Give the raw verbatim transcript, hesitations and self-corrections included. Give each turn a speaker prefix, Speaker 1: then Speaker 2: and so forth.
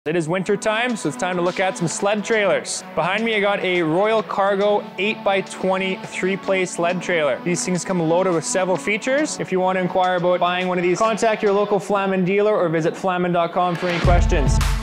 Speaker 1: It is winter time, so it's time to look at some sled trailers. Behind me, I got a Royal Cargo eight by twenty three-play sled trailer. These things come loaded with several features. If you want to inquire about buying one of these, contact your local Flaman dealer or visit flaman dot com for any questions.